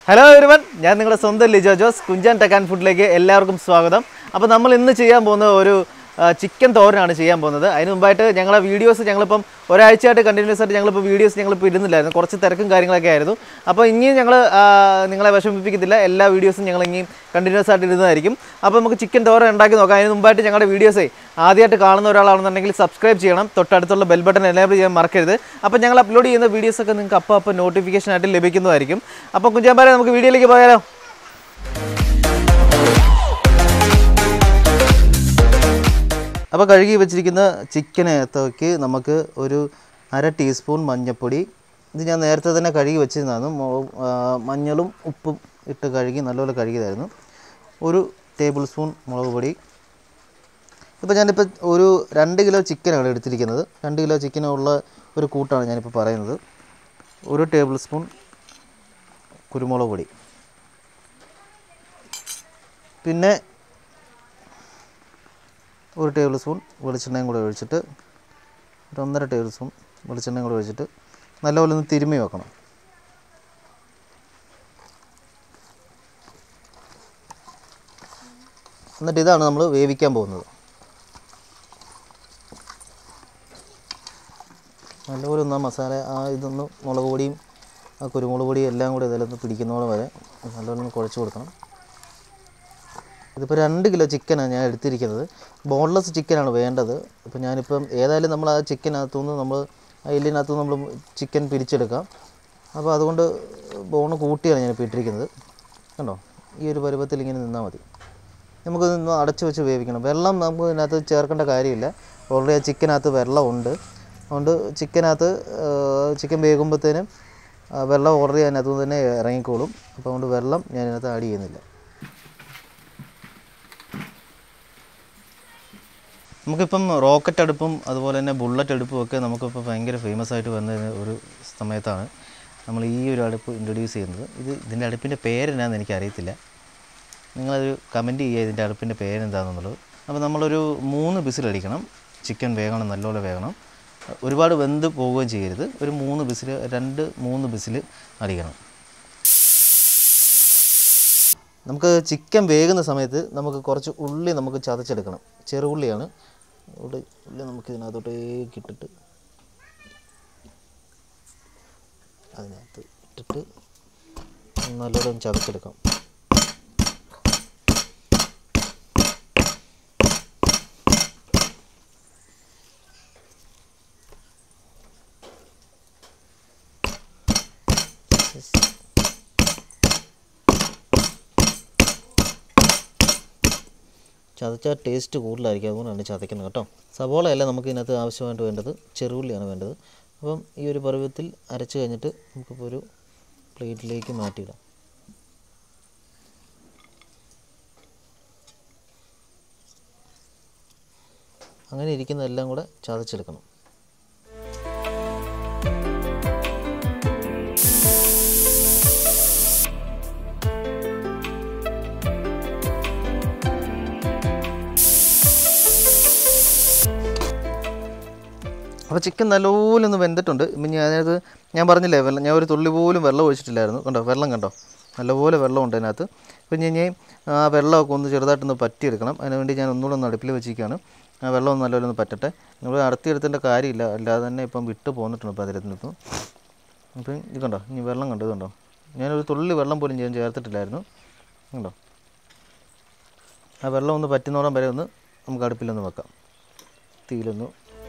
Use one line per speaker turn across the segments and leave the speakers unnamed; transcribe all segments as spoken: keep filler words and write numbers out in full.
Hello everyone, I am Lijo Jos, Kunjan Tech and Food Lake, എല്ലാവർക്കും സ്വാഗതം. അപ്പോൾ നമ്മൾ ഇന്ന് ചെയ്യാൻ പോകുന്ന ഒരു ചിക്കൻ തോരനാണ് ചെയ്യാൻ പോകുന്നത്. അതിനു മുമ്പായിട്ട് ഞങ്ങളുടെ വീഡിയോസ് ഞങ്ങൾ ഇപ്പം ഒരാഴ്ചയായിട്ട് കണ്ടിന്യൂസ് ആയിട്ട് ഞങ്ങൾ ഇപ്പോൾ വീഡിയോസ് ഞങ്ങൾ ഇപ്പോൾ ഇടുന്നില്ലായിരുന്നു. കുറച്ച് തിരക്കും കാര്യങ്ങളൊക്കെ ആയിരുന്നു. അപ്പോൾ ഇനിയും ഞങ്ങൾ നിങ്ങളെ വിഷമിപ്പിക്കത്തില്ല. എല്ലാ വീഡിയോസും ഞങ്ങൾ ഇനിയും കണ്ടിന്യൂസ് ആയിട്ട് ഇടുന്നതായിരിക്കും. അപ്പോൾ നമുക്ക് ചിക്കൻ തോരൻ ഉണ്ടാക്കി നോക്കാം. അതിനു മുമ്പായിട്ട് ഞങ്ങളുടെ വീഡിയോസേ ആദ്യമായിട്ട് കാണുന്ന ഒരാളാണെന്നുണ്ടെങ്കിൽ സബ്സ്ക്രൈബ് ചെയ്യണം. തൊട്ടടുത്തുള്ള ബെൽ ബട്ടൺ എനേബിൾ ചെയ്യാൻ മറക്കരുത്. അപ്പോൾ ഞങ്ങൾ അപ്ലോഡ് ചെയ്യുന്ന വീഡിയോസൊക്കെ നിങ്ങൾക്ക് അപ്പോൾ അപ്പോൾ നോട്ടിഫിക്കേഷൻ ആയിട്ട് ലഭിക്കുന്നതായിരിക്കും. അപ്പോൾ കുഞ്ചാമ്പാരെ നമുക്ക് വീഡിയോയിലേക്ക് പോയാലോ? അപ്പോൾ കഴുകി വെച്ചിരിക്കുന്ന ചിക്കനകത്തേക്ക് നമുക്ക് ഒരു അര ടീസ്പൂൺ മഞ്ഞൾപ്പൊടി, ഇത് ഞാൻ നേരത്തെ തന്നെ കഴുകി വെച്ചിരുന്നതാണ്, മഞ്ഞളും ഉപ്പും ഇട്ട് കഴുകി നല്ലപോലെ കഴുകിയതായിരുന്നു. ഒരു ടേബിൾ സ്പൂൺ മുളക് പൊടി. ഇപ്പോൾ ഞാനിപ്പോൾ ഒരു രണ്ട് കിലോ ചിക്കനാണ് എടുത്തിരിക്കുന്നത്. രണ്ട് കിലോ ചിക്കനുള്ള ഒരു കൂട്ടാണ് ഞാനിപ്പോൾ പറയുന്നത്. ഒരു ടേബിൾ സ്പൂൺ കുരുമുളക് പൊടി, പിന്നെ ഒരു ടേബിൾ സ്പൂൺ വെളിച്ചെണ്ണയും കൂടെ ഒഴിച്ചിട്ട്, ഒരു ഒന്നര ടേബിൾ സ്പൂൺ വെളിച്ചെണ്ണയും കൂടെ ഒഴിച്ചിട്ട് നല്ലപോലെ ഒന്ന് തിരുമ്മി വെക്കണം. എന്നിട്ട് ഇതാണ് നമ്മൾ വേവിക്കാൻ പോകുന്നത്. നല്ലപോലെ ഒന്ന് ആ മസാല ആ ഇതൊന്ന് മുളക് പൊടിയും ആ കുരുമുളക് പൊടിയും എല്ലാം കൂടി ഇതിലൊന്ന് പിടിക്കുന്നതോടെ വരെ നല്ലപോലെ ഒന്ന് കുഴച്ച് കൊടുക്കണം. ഇതിപ്പോൾ രണ്ട് കിലോ ചിക്കനാണ് ഞാൻ എടുത്തിരിക്കുന്നത്. ബോൺലെസ് ചിക്കനാണ് വേണ്ടത്. ഇപ്പോൾ ഞാനിപ്പം ഏതായാലും നമ്മൾ ആ ചിക്കനകത്തുനിന്ന് നമ്മൾ ആ എല്ലിനകത്തുനിന്ന് നമ്മൾ ചിക്കൻ പിരിച്ചെടുക്കാം. അപ്പോൾ അതുകൊണ്ട് ബോണ് കൂട്ടിയാണ് ഞാനിപ്പോൾ ഇട്ടിരിക്കുന്നത്. കണ്ടോ, ഈ ഒരു പരുവത്തിൽ ഇങ്ങനെ നിന്നാൽ മതി. നമുക്ക് നിന്ന് അടച്ചു വെച്ച് വേവിക്കണം. വെള്ളം നമുക്ക് ഇതിനകത്ത് ചേർക്കേണ്ട കാര്യമില്ല. ഓൾറെഡി ആ ചിക്കനകത്ത് വെള്ളമുണ്ട്. അതുകൊണ്ട് ചിക്കനകത്ത് ചിക്കൻ വേകുമ്പോഴത്തേനും വെള്ളം ഓൾറെഡി അതിനകത്ത് തന്നെ ഇറങ്ങിക്കോളും. അപ്പോൾ അതുകൊണ്ട് വെള്ളം ഞാൻ ഇതിനകത്ത് ആഡ് ചെയ്യുന്നില്ല. നമുക്കിപ്പം റോക്കറ്റ് അടുപ്പും അതുപോലെ തന്നെ ബുള്ളറ്റ് അടുപ്പും ഒക്കെ നമുക്കിപ്പോൾ ഭയങ്കര ഫേമസ് ആയിട്ട് വന്ന ഒരു സമയത്താണ് നമ്മൾ ഈ ഒരു അടുപ്പ് ഇൻട്രൊഡ്യൂസ് ചെയ്യുന്നത്. ഇത് ഇതിൻ്റെ അടുപ്പിൻ്റെ പേരെന്നാന്ന് എനിക്കറിയത്തില്ല. നിങ്ങളൊരു കമൻറ്റ് ചെയ്യുക ഇതിൻ്റെ അടുപ്പിൻ്റെ പേരെന്താണെന്നുള്ളത്. അപ്പോൾ നമ്മളൊരു മൂന്ന് വിസിലടിക്കണം. ചിക്കൻ വേകണം, നല്ലപോലെ വേകണം. ഒരുപാട് വെന്ത് പോവുകയും ചെയ്യരുത്. ഒരു മൂന്ന് വിസിൽ രണ്ട് മൂന്ന് വിസിൽ അടിക്കണം. നമുക്ക് ചിക്കൻ വേകുന്ന സമയത്ത് നമുക്ക് കുറച്ച് ഉള്ളി നമുക്ക് ചതച്ചെടുക്കണം. ചെറുള്ളിയാണ്. ഉള്ളി ഉള്ളി നമുക്ക് ഇതിനകത്തോട്ടേക്ക് ഇട്ടിട്ട് അതിനകത്ത് ഇട്ടിട്ട് നല്ലോണം ചതച്ചെടുക്കാം. ചതച്ചാൽ ടേസ്റ്റ് കൂടുതലായിരിക്കും, അതുകൊണ്ടാണ് ചതയ്ക്കുന്നത് കേട്ടോ. സവോളയല്ല നമുക്ക് ഇതിനകത്ത് ആവശ്യമായിട്ട് വേണ്ടത്, ചെറുള്ളിയാണ് വേണ്ടത്. അപ്പം ഈ ഒരു പരുവത്തിൽ അരച്ച് കഴിഞ്ഞിട്ട് നമുക്കിപ്പോൾ ഒരു പ്ലേറ്റിലേക്ക് മാറ്റിയിടാം. അങ്ങനെ ഇരിക്കുന്നതെല്ലാം കൂടെ ചതച്ചെടുക്കണം. അപ്പോൾ ചിക്കൻ നല്ലപോലെ ഒന്ന് വെന്തിട്ടുണ്ട്. ഇപ്പം ഞാനത് ഞാൻ പറഞ്ഞില്ലേ വെള്ളം, ഞാൻ ഒരു തുള്ളി പോലും വെള്ളം ഒഴിച്ചിട്ടില്ലായിരുന്നു. കണ്ടോ, വെള്ളം കണ്ടോ, നല്ലപോലെ വെള്ളമുണ്ട് അതിനകത്ത്. അപ്പം ഞാൻ ആ വെള്ളമൊക്കെ ഒന്ന് ചെറുതായിട്ടൊന്ന് പറ്റിയെടുക്കണം. അതിനുവേണ്ടി ഞാൻ ഒന്നുകൂടെ ഒന്ന് അടുപ്പിൽ വെച്ചിരിക്കുകയാണ്. ആ വെള്ളം ഒന്ന് നല്ലപോലെ ഒന്ന് പറ്റട്ടെ. നമ്മൾ അടത്തിയെടുത്തേണ്ട കാര്യമില്ല, അല്ലാതെ തന്നെ ഇപ്പം വിട്ട് പോന്നിട്ടുണ്ട് ഇപ്പോൾ അതിനകത്ത്. അപ്പം ഇത് കണ്ടോ, ഇനി വെള്ളം കണ്ടോ, ഇതുണ്ടോ, ഞാനൊരു തുള്ളി വെള്ളം പോലും ഞാൻ ചേർത്തിട്ടില്ലായിരുന്നു. കണ്ടോ, ആ വെള്ളം ഒന്ന് പറ്റുന്നോളം വരെ ഒന്ന് നമുക്ക് അടുപ്പിലൊന്ന് വെക്കാം. തീയിലൊന്ന്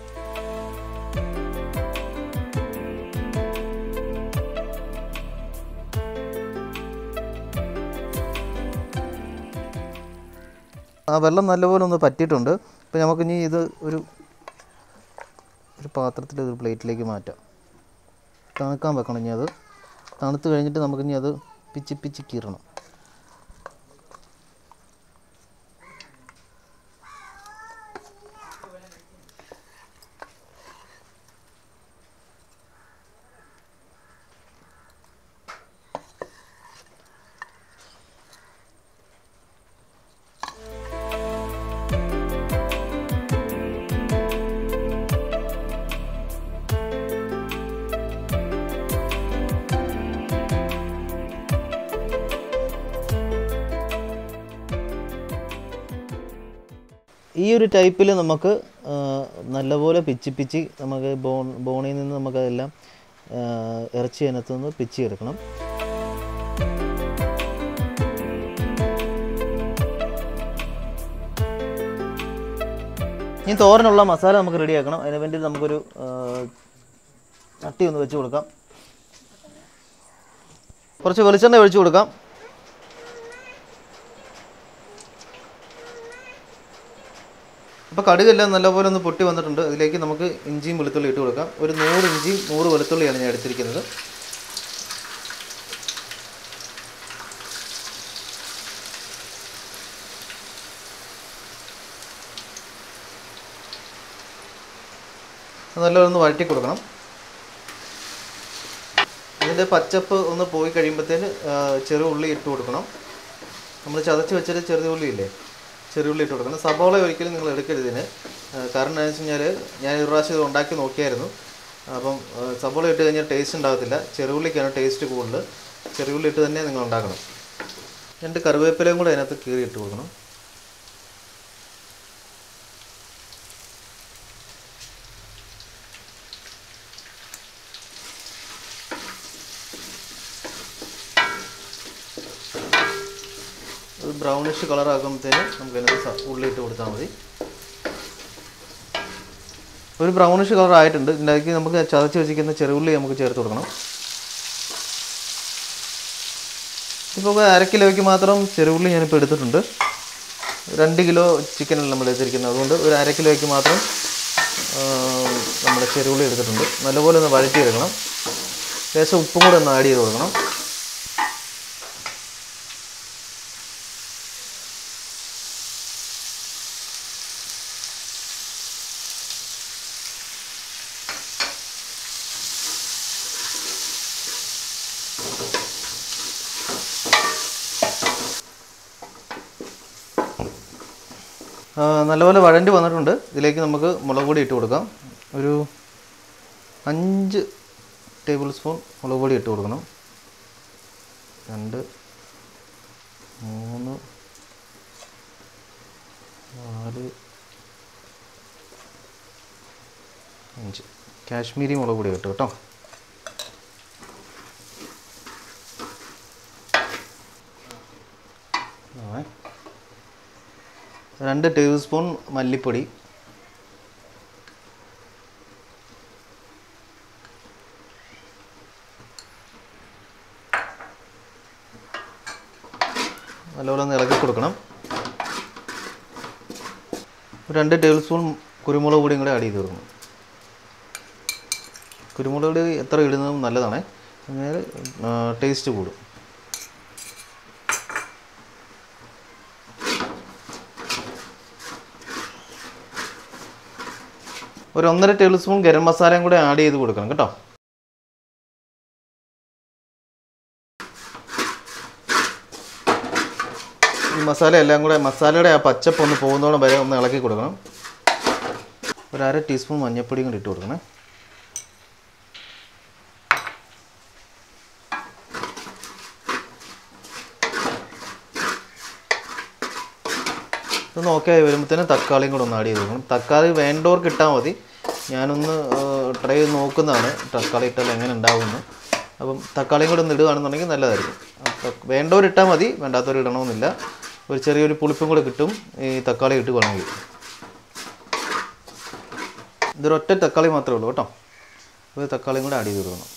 ആ വെള്ളം നല്ലപോലെ ഒന്ന് പറ്റിയിട്ടുണ്ട്. ഇപ്പോൾ നമുക്കിനി ഇത് ഒരു ഒരു പാത്രത്തിൽ ഒരു പ്ലേറ്റിലേക്ക് മാറ്റാം. തണുക്കാൻ വെക്കണം. ഇനി അത് തണുത്ത് കഴിഞ്ഞിട്ട് നമുക്കിനി അത് പിച്ചി പിച്ചി കീറണം. ഈ ഒരു ടൈപ്പിൽ നമുക്ക് നല്ലപോലെ പിച്ചി പിച്ചി നമുക്ക് ബോൺ ബോണിൽ നിന്ന് നമുക്കതെല്ലാം ഇറച്ചി അതിനകത്തുനിന്ന് പിച്ചി എടുക്കണം. ഇനി തോരനുള്ള മസാല നമുക്ക് റെഡിയാക്കണം. അതിന് വേണ്ടി നമുക്കൊരു ചട്ടി ഒന്ന് വെച്ച് കൊടുക്കാം. കുറച്ച് വെളിച്ചെണ്ണ ഒഴിച്ച് കൊടുക്കാം. അപ്പോൾ കടുകെല്ലാം നല്ലപോലെ ഒന്ന് പൊട്ടി വന്നിട്ടുണ്ട്. അതിലേക്ക് നമുക്ക് ഇഞ്ചിയും വെളുത്തുള്ളി ഇട്ട് കൊടുക്കാം. ഒരു നൂറ് ഇഞ്ചിയും നൂറ് വെളുത്തുള്ളിയാണ് ഞാൻ എടുത്തിരിക്കുന്നത്. നല്ലപോലെ ഒന്ന് വഴറ്റി കൊടുക്കണം. ഇതിൻ്റെ പച്ചപ്പ് ഒന്ന് പോയി കഴിയുമ്പോഴത്തേന് ചെറിയ ഉള്ളി ഇട്ട് കൊടുക്കണം. നമ്മൾ ചതച്ച് വെച്ചിട്ട് ചെറിയ ഉള്ളി ഇല്ലേ, ചെറിയ ഉള്ളി ഇട്ട് കൊടുക്കണം. സബോള ഒരിക്കലും നിങ്ങൾ എടുക്കരുതിന്. കാരണം എന്താണെന്ന് വെച്ച് കഴിഞ്ഞാൽ ഞാൻ ഒരു പ്രാവശ്യം ഇത് ഉണ്ടാക്കി നോക്കിയായിരുന്നു. അപ്പം സബോള ഇട്ട് കഴിഞ്ഞാൽ ടേസ്റ്റ് ഉണ്ടാകത്തില്ല. ചെറുള്ളിക്കാണ് ടേസ്റ്റ് കൂടുതൽ. ചെറിയുള്ളി ഇട്ട് തന്നെ നിങ്ങൾ ഉണ്ടാക്കണം. രണ്ട് കറിവേപ്പിലയും കൂടെ അതിനകത്ത് കീറി ഇട്ട് കൊടുക്കണം. ബ്രൗണിഷ് കളറാക്കുമ്പോഴത്തേന് നമുക്ക് അതിനകത്ത് ഉള്ളി ഇട്ട് കൊടുത്താൽ മതി. ഒരു ബ്രൗണിഷ് കളർ ആയിട്ടുണ്ട്. ഇതിലേക്ക് നമുക്ക് ചതച്ച് വെച്ചിരിക്കുന്ന ചെറുള്ളി നമുക്ക് ചേർത്ത് കൊടുക്കണം. ഇപ്പോൾ അര കിലോയ്ക്ക് മാത്രം ചെറുള്ളി ഞാനിപ്പോൾ എടുത്തിട്ടുണ്ട്. രണ്ട് കിലോ ചിക്കനല്ല നമ്മൾ എടുത്തിരിക്കുന്നത്. അതുകൊണ്ട് ഒരു അര കിലോയ്ക്ക് മാത്രം നമ്മുടെ ചെറുള്ളി എടുത്തിട്ടുണ്ട്. നല്ലപോലെ ഒന്ന് വഴറ്റി എടുക്കണം. ലേശം ഉപ്പും കൂടെ ഒന്ന് ആഡ് ചെയ്ത് കൊടുക്കണം. നല്ലപോലെ വഴണ്ടി വന്നിട്ടുണ്ട്. ഇതിലേക്ക് നമുക്ക് മുളക് പൊടി ഇട്ട് കൊടുക്കാം. ഒരു അഞ്ച് ടേബിൾ സ്പൂൺ മുളക് പൊടി ഇട്ട് കൊടുക്കണം. രണ്ട് മൂന്ന് നാല് അഞ്ച് കാശ്മീരി മുളക് പൊടി ഇട്ട് കേട്ടോ. രണ്ട് ടേബിൾ സ്പൂൺ മല്ലിപ്പൊടി, നല്ലപോലെ ഒന്ന് ഇളക്കി കൊടുക്കണം. രണ്ട് ടേബിൾ സ്പൂൺ കുരുമുളക് പൊടിയും കൂടെ ആഡ് ചെയ്ത് കൊടുക്കണം. കുരുമുളക് പൊടി എത്ര ഇടുന്നതും നല്ലതാണ്, അങ്ങനെ ടേസ്റ്റ് കൂടും. ഒരു ഒന്നര ടേബിൾ സ്പൂൺ ഗരം മസാലയും കൂടെ ആഡ് ചെയ്ത് കൊടുക്കണം കേട്ടോ. ഈ മസാല എല്ലാം കൂടെ മസാലയുടെ ആ പച്ചപ്പ് ഒന്ന് പോകുന്നതോടെ വരെ ഒന്ന് ഇളക്കി കൊടുക്കണം. ഒരു അര ടീസ്പൂൺ മഞ്ഞൾപ്പൊടിയും കൂടി ഇട്ട് കൊടുക്കണം. ഇതൊന്ന് ഓക്കെ ആയി വരുമ്പോഴത്തേനും തക്കാളിയും കൂടെ ഒന്ന് ആഡ് ചെയ്ത് കൊടുക്കണം. തക്കാളി വേണ്ടവർക്ക് ഇട്ടാൽ മതി. ഞാനൊന്ന് ട്രൈ ചെയ്ത് നോക്കുന്നതാണ് തക്കാളി ഇട്ടാൽ എങ്ങനെ ഉണ്ടാവുമെന്ന്. അപ്പം തക്കാളിയും കൂടെ ഒന്ന് ഇടുകയാണെന്നുണ്ടെങ്കിൽ നല്ലതായിരിക്കും. വേണ്ടവർ ഇട്ടാൽ മതി, വേണ്ടാത്തവർ ഇടണമെന്നില്ല. ഒരു ചെറിയൊരു പുളിപ്പും കൂടെ കിട്ടും ഈ തക്കാളി ഇട്ട് വേണമെങ്കിൽ. ഇതൊരൊറ്റ തക്കാളി മാത്രമേ ഉള്ളൂ കേട്ടോ. ഒരു തക്കാളിയും കൂടെ ആഡ് ചെയ്ത് കൊടുക്കണം.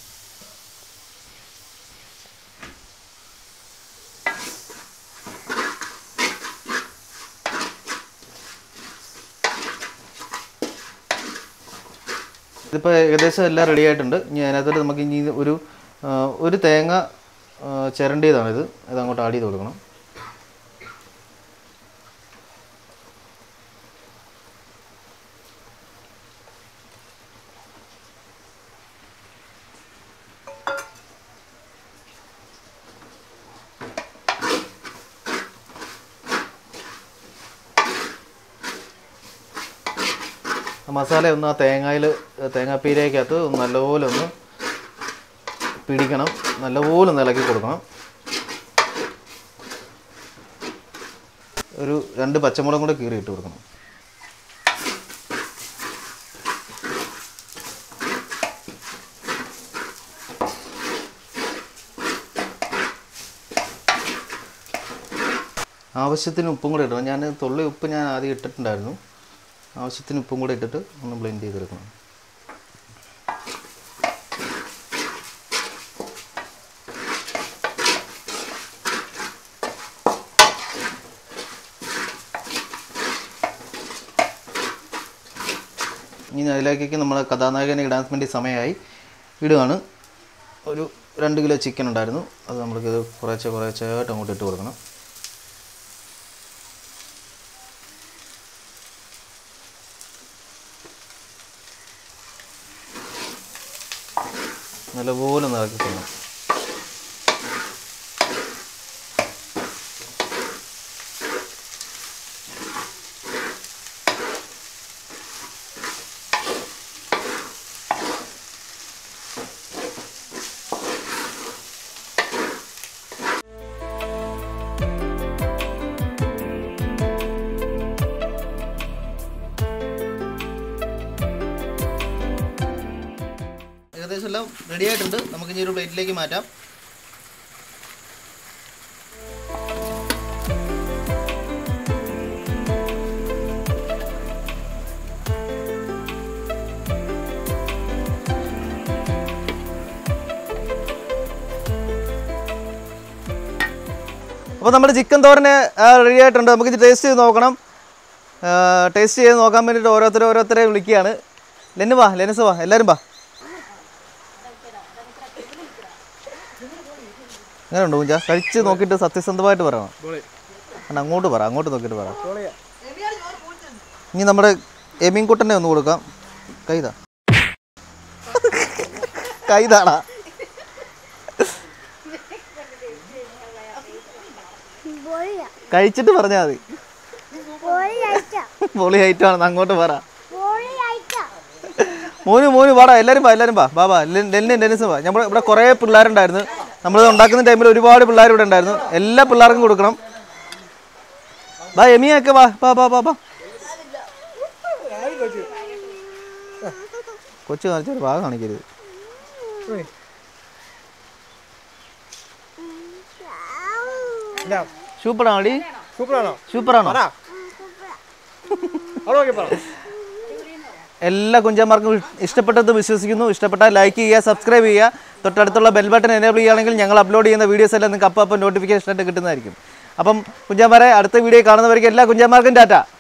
ഇതിപ്പോൾ ഏകദേശം എല്ലാം റെഡി ആയിട്ടുണ്ട്. ഇനി അതിനകത്തോട്ട് നമുക്ക് ഇനി ഒരു ഒരു തേങ്ങ ചിരണ്ടിയതാണിത്, ഇതങ്ങോട്ട് ആഡ് ചെയ്ത് കൊടുക്കണം. മസാല ഒന്ന് ആ തേങ്ങയിൽ തേങ്ങാപ്പീരയ്ക്കകത്ത് നല്ലപോലെ ഒന്ന് പിടിക്കണം. നല്ലപോലെ ഒന്ന് ഇളക്കി കൊടുക്കണം. ഒരു രണ്ട് പച്ചമുളകും കൂടെ കീറി ഇട്ട് കൊടുക്കണം. ആവശ്യത്തിന് ഉപ്പും കൂടെ ഇടണം. ഞാൻ തുള്ളി ഉപ്പ് ഞാൻ ആദ്യം ഇട്ടിട്ടുണ്ടായിരുന്നു. ആവശ്യത്തിന് ഉപ്പും കൂടെ ഇട്ടിട്ട് ഒന്ന് ബ്ലെൻഡ് ചെയ്തെടുക്കണം. ഇനി അതിലേക്കൊക്കെ നമ്മൾ കഥാനായകനെ ഇടാൻ വേണ്ടി സമയമായി. ഇടുകയാണ്. ഒരു രണ്ട് കിലോ ചിക്കൻ ഉണ്ടായിരുന്നു, അത് നമ്മൾക്കിത് കുറേശ്ശെ കുറേശ്ശായിട്ട് അങ്ങോട്ട് ഇട്ട് കൊടുക്കണം. നല്ലപോലെ നിറക്കി തരണം. ഏകദേശം എല്ലാം റെഡി ആയിട്ടുണ്ട്. നമുക്ക് ഇനി ഒരു പ്ലേറ്റിലേക്ക് മാറ്റാം. അപ്പോൾ നമ്മുടെ ചിക്കൻ തോരന് റെഡി ആയിട്ടുണ്ട്. നമുക്ക് ടേസ്റ്റ് ചെയ്ത് നോക്കണം. ടേസ്റ്റ് ചെയ്ത് നോക്കാൻ വേണ്ടിയിട്ട് ഓരോരുത്തരെ ഓരോരുത്തരെ വിളിക്കുകയാണ്. ലെന്നു വാ, ലെനസ് വാ, എല്ലാവരും വാ. അങ്ങനെ ഉണ്ടോ കുഞ്ചാ? കഴിച്ച് നോക്കിയിട്ട് സത്യസന്ധമായിട്ട് പറയണം. അല്ല അങ്ങോട്ട് പറ, അങ്ങോട്ട് നോക്കിയിട്ട് പറ. ഇനി നമ്മുടെ എമീൻകുട്ടനെ ഒന്ന് കൊടുക്കാം. കൈതാ കൈതാടാ. കഴിച്ചിട്ട് പറഞ്ഞാൽ മതി. പൊളി ഐറ്റമാണെന്ന് അങ്ങോട്ട് പറ. മോനു മോനു വാടാ, എല്ലാവരും വാ, എല്ലാവരും വാ. ബാ ബാ, ലെനിനും ലെനിസും വാ. നമ്മൾ ഇവിടെ കുറേ പിള്ളേരുണ്ടായിരുന്നു. നമ്മൾ ഉണ്ടാക്കുന്ന ടൈമിൽ ഒരുപാട് പിള്ളേർ ഇവിടെ ഉണ്ടായിരുന്നു. എല്ലാ പിള്ളേർക്കും കൊടുക്കണം. ബാ എമിയൊക്കെ വാ, ബാ ബാ ബാ ബാ. കൊച്ചു കാണിച്ചൊരു ഭാഗം കാണിക്കരുത്. സൂപ്പറാണോ ഡി? സൂപ്പറാണോ? എല്ലാ കുഞ്ചന്മാർക്കും ഇഷ്ടപ്പെട്ടത് വിശ്വസിക്കുന്നു. ഇഷ്ടപ്പെട്ടാൽ ലൈക്ക് ചെയ്യുക, സബ്സ്ക്രൈബ് ചെയ്യുക. തൊട്ടടുത്തുള്ള ബെൽ ബട്ടൺ എനേബിൾ ചെയ്യുകയാണെങ്കിൽ ഞങ്ങൾ അപ്ലോഡ് ചെയ്യുന്ന വീഡിയോസ് എല്ലാം നിങ്ങൾക്ക് അപ്പം അപ്പം നോട്ടിഫിക്കേഷൻ ആയിട്ട് കിട്ടുന്നതായിരിക്കും. അപ്പം കുഞ്ചന്മാരെ അടുത്ത വീഡിയോ കാണുന്നവർക്ക് എല്ലാ കുഞ്ചന്മാർക്കും ടാറ്റ.